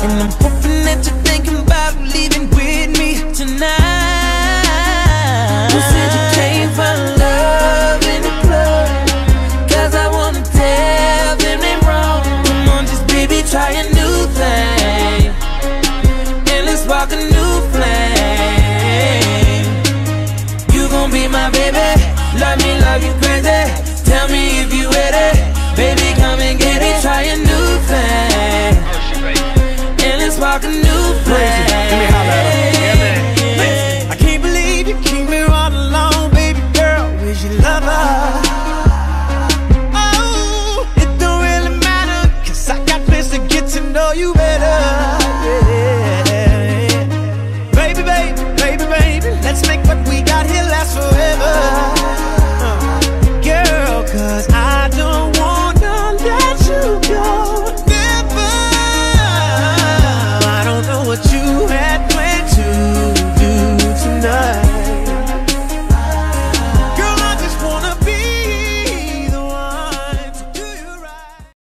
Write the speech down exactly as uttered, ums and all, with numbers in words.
And I'm hoping that you're thinking about leaving with me tonight. Who said you came for love in the club? Cause I wanna tell them they wrong. Come on, just baby, try a new thing, and let's spark a new flame. You gon' be my baby, love me, love you crazy. Tell me if you ready, baby, come and get it. Try a new thing, and let's spark a new flame. Let me holler at him. Yeah, man. I can't believe you keep me all alone, baby girl. Where's your lover? Oh, it don't really matter, cause I got plans to get to know you better. Yeah. Baby, baby, baby, baby, let's make what we got here last forever.